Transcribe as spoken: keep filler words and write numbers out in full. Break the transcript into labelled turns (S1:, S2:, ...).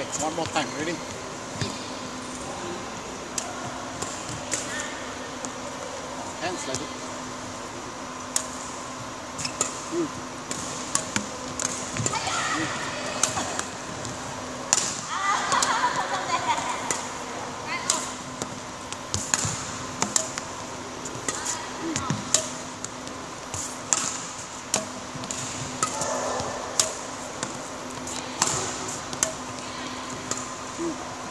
S1: Okay, one more time. Ready? Hands like it. Mm. Mm.